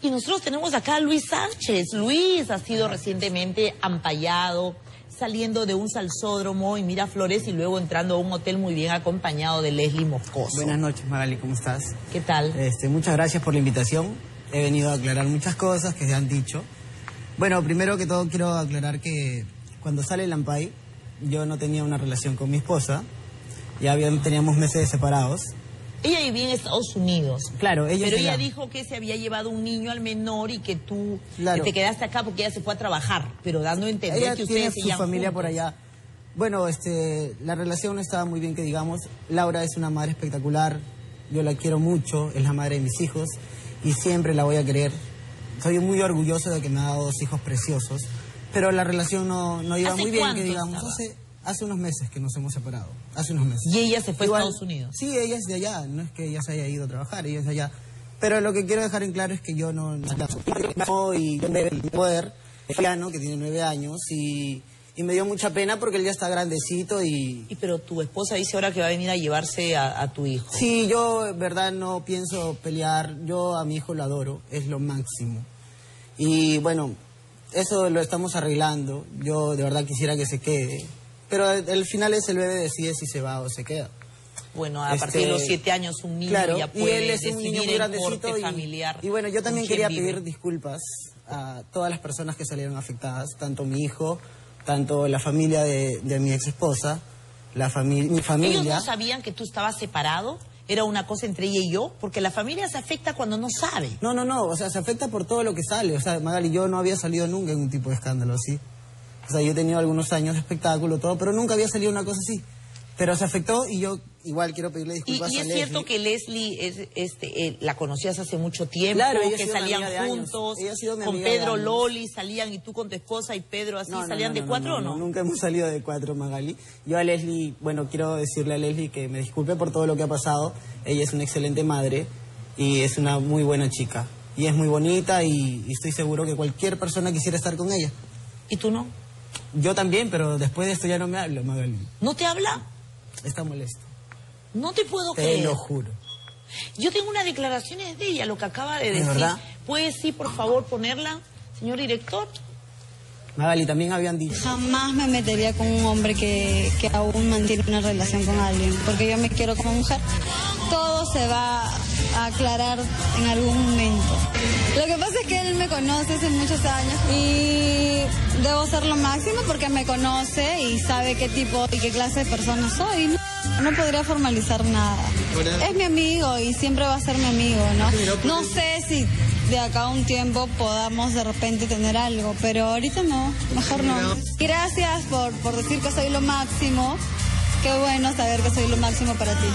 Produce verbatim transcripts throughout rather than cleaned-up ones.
Y nosotros tenemos acá a Luis Sánchez. Luis ha sido recientemente ampallado, saliendo de un salsódromo en Miraflores y luego entrando a un hotel muy bien acompañado de Leslie Moscoso. Buenas noches, Magali, ¿cómo estás? ¿Qué tal? Este, muchas gracias por la invitación. He venido a aclarar muchas cosas que se han dicho. Bueno, primero que todo quiero aclarar que cuando sale el ampay, yo no tenía una relación con mi esposa. Ya habían, teníamos meses separados. Ella vivía en Estados Unidos. Claro, ella Pero ella allá. dijo que se había llevado un niño al menor y que tú claro. que te quedaste acá porque ella se fue a trabajar, pero dando a entender ella que tiene ustedes su familia juntos. por allá. Bueno, este, la relación no estaba muy bien que digamos. Laura es una madre espectacular, yo la quiero mucho, es la madre de mis hijos y siempre la voy a querer. Soy muy orgulloso de que me ha dado dos hijos preciosos, pero la relación no, no iba muy bien que digamos. Hace, hace unos meses que nos hemos separado, hace unos meses. ¿Y ella se fue Igual, a Estados Unidos? Sí, ella es de allá, no es que ella se haya ido a trabajar, ella es de allá. Pero lo que quiero dejar en claro es que yo no... no y yo me poder, es piano, que tiene nueve años, y, y me dio mucha pena porque él ya está grandecito y... y pero tu esposa dice ahora que va a venir a llevarse a, a tu hijo. Sí, yo, en verdad, no pienso pelear. Yo a mi hijo lo adoro, es lo máximo. Y bueno, eso lo estamos arreglando. Yo de verdad quisiera que se quede. Pero al final es el bebé decide si se va o se queda. Bueno, a Este, partir de los siete años un niño claro, ya puede y él es un decidir niño muy en corte grandecito y, familiar. Y bueno, yo también quería vive. pedir disculpas a todas las personas que salieron afectadas, tanto mi hijo, tanto la familia de, de mi ex esposa, la fami mi familia. ¿Ellos no sabían que tú estabas separado? ¿Era una cosa entre ella y yo? Porque la familia se afecta cuando no sabe. No, no, no, o sea, se afecta por todo lo que sale. O sea, Magali, yo no había salido nunca en un tipo de escándalo así. O sea, yo he tenido algunos años de espectáculo, todo, pero nunca había salido una cosa así. Pero se afectó y yo igual quiero pedirle disculpas y, y a es Leslie. cierto que Leslie es, este, eh, la conocías hace mucho tiempo, claro, que salían juntos, con Pedro Loli, salían y tú con tu esposa y Pedro así, no, no, ¿salían no, de no, cuatro no, o no? no? Nunca hemos salido de cuatro, Magali. Yo a Leslie, bueno, quiero decirle a Leslie que me disculpe por todo lo que ha pasado. Ella es una excelente madre y es una muy buena chica. Y es muy bonita y, y estoy seguro que cualquier persona quisiera estar con ella. ¿Y tú no? Yo también, pero después de esto ya no me habla, Magali. ¿No te habla? Está molesto. No te puedo te creer. Te lo juro. Yo tengo unas declaraciones de ella, lo que acaba de decir. ¿De verdad? ¿Puedes, sí, por favor, ponerla, señor director? Magali, también habían dicho... Jamás me metería con un hombre que, que aún mantiene una relación con alguien, porque yo me quiero como mujer. Todo se va a aclarar en algún momento. Lo que pasa es que él me conoce hace muchos años y debo ser lo máximo porque me conoce y sabe qué tipo y qué clase de persona soy. No, no podría formalizar nada. Es mi amigo y siempre va a ser mi amigo, ¿no? No sé si de acá a un tiempo podamos de repente tener algo, pero ahorita no, mejor no. Gracias por, por decir que soy lo máximo. Qué bueno saber que soy lo máximo para ti.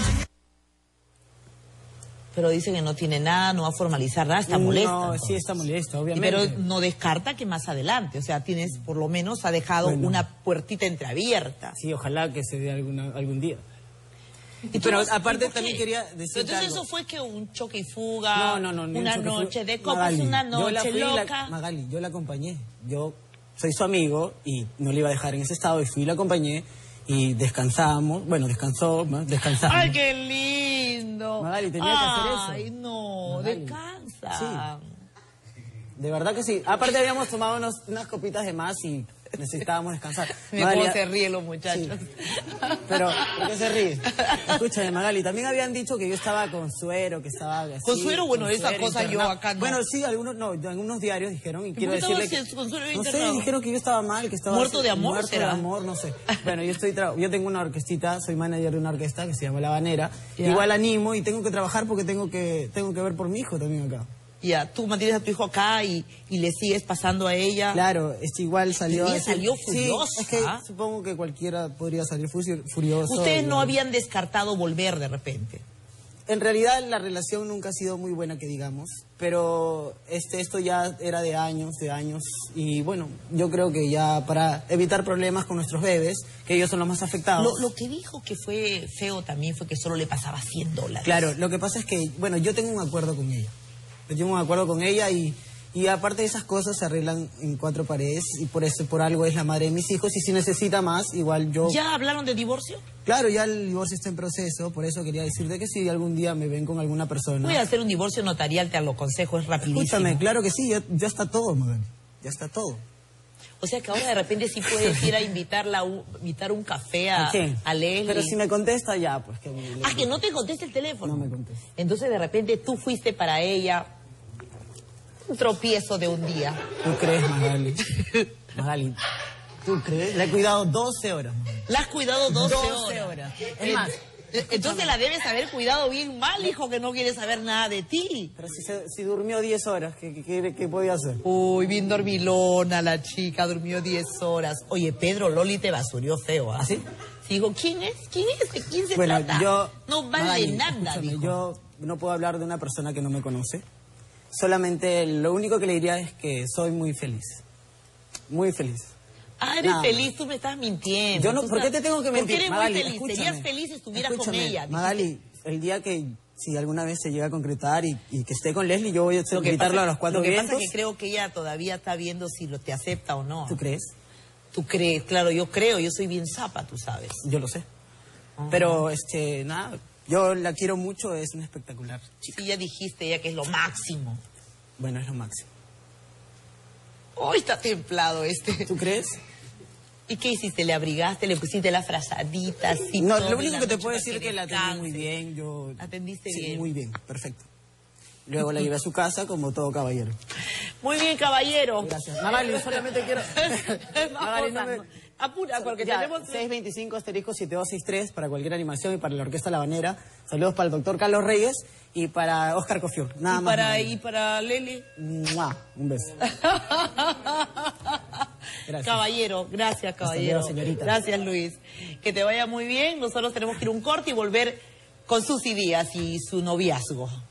Pero dice que no tiene nada, no va a formalizar nada, está molesta. No, entonces. sí está molesta, obviamente. Pero no descarta que más adelante, o sea, tienes, por lo menos, ha dejado bueno. una puertita entreabierta. Sí, ojalá que se dé alguna, algún día. ¿Y pero no, aparte también quería decir Entonces algo. eso fue que un choque y fuga, no, no, no, ni una un choque noche de copas, Magali, una noche yo la loca. La, Magali, yo la acompañé. Yo soy su amigo y no le iba a dejar en ese estado y fui y la acompañé y descansamos. Bueno, descansó, descansamos. ¡Ay, qué lindo! Magali, tenía que hacer eso. Ay, no, Magali. Descansa. Sí. De verdad que sí. Aparte habíamos tomado unos, unas copitas de más y necesitábamos descansar. Mira cómo se ríen los muchachos. Sí. Pero, ¿por qué se ríe? Escúchame, Magali, también habían dicho que yo estaba con suero, que estaba así. ¿Con suero? Bueno, con esa suero cosa internado. yo acá no. Bueno, sí, algunos, no, algunos diarios dijeron y quiero decirle que... Con suero no internado? sé, dijeron que yo estaba mal, que estaba... ¿Muerto así, de amor Muerto será? de amor, no sé. Bueno, yo estoy yo tengo una orquestita, soy manager de una orquesta que se llama La Habanera. ¿Ya? Igual animo y tengo que trabajar porque tengo que, tengo que ver por mi hijo también acá. Ya, tú mantienes a tu hijo acá y, y le sigues pasando a ella. Claro, este igual salió... Ella decir, salió furiosa. Sí, es que supongo que cualquiera podría salir furioso. Ustedes y, no habían descartado volver de repente. En realidad la relación nunca ha sido muy buena, que digamos, pero este esto ya era de años, de años, y bueno, yo creo que ya para evitar problemas con nuestros bebés, que ellos son los más afectados. Lo, lo que dijo que fue feo también fue que solo le pasaba cien dólares. Claro, lo que pasa es que, bueno, yo tengo un acuerdo con ella. Yo tengo un acuerdo con ella y, Y aparte de esas cosas se arreglan en cuatro paredes y por eso, por algo es la madre de mis hijos y si necesita más, igual yo... ¿Ya hablaron de divorcio? Claro, ya el divorcio está en proceso, por eso quería decirte que si algún día me ven con alguna persona... Voy a hacer un divorcio notarial, te lo aconsejo, es rapidísimo. Escúchame, claro que sí, ya, ya está todo, Magali, ya está todo. O sea que ahora de repente sí puedes ir a invitarla, a un, invitar un café a, ¿A quién? a Leslie. Pero si me contesta ya, pues que... Ah, que no te conteste el teléfono. No me contesta. Entonces de repente tú fuiste para ella un tropiezo de un día. ¿Tú crees, Magali? Magali, ¿tú crees? La he cuidado doce horas, Magali. La has cuidado doce, doce horas. horas. Es más... Entonces la debes haber cuidado bien mal, hijo, que no quiere saber nada de ti. Pero si, se, si durmió diez horas, ¿qué, qué, qué, qué podía hacer? Uy, bien dormilona la chica, durmió diez horas. Oye, Pedro, Loli te basurió feo, ¿ah? ¿Ah, sí? Digo, ¿quién es? ¿Quién es? ¿De quién se Bueno, trata? yo... No vale Magali, nada, escúchame, dijo. yo no puedo hablar de una persona que no me conoce. Solamente lo único que le diría es que soy muy feliz. Muy feliz. Ah, eres Nada feliz, tú me estás mintiendo. Yo no, Tú ¿por qué estás- te tengo que mentir? Porque eres Magali, muy feliz. escúchame. Serías feliz si estuvieras con Escúchame, ella. Magali, el día que, si alguna vez se llega a concretar y, y que esté con Leslie, yo voy a Lo que gritarlo pasa- a los cuatro Lo que vientos. pasa es que creo que ella todavía está viendo si lo te acepta o no. ¿Tú crees? Tú crees, claro, yo creo, yo soy bien zapa, tú sabes. Yo lo sé. Pero, este, nada, yo la quiero mucho, es una espectacular chica. Sí, ya dijiste ya que es lo máximo. Bueno, es lo máximo. Hoy está templado este. ¿Tú crees? ¿Y qué hiciste? ¿Le abrigaste? ¿Le pusiste la frazadita? Así, No, todo lo en único la que te noche puedo para decir es que la atendí descanse? muy bien. Yo... Atendiste sí, bien. muy bien, perfecto. Luego la llevé a su casa como todo caballero. Muy bien, caballero. Gracias. Magali, solamente quiero... Magali, no me... Apura, porque Ya, tenemos... seis veinticinco asterisco siete dos seis tres para cualquier animación y para la Orquesta La Habanera. Saludos para el doctor Carlos Reyes y para Oscar Cofiur. Nada y más. para, Magali. y para Leli. ¡Mua! Un beso. Gracias. Caballero, gracias, caballero. luego, señorita. Gracias, Luis. Que te vaya muy bien. Nosotros tenemos que ir a un corte y volver con Susy Díaz y su noviazgo.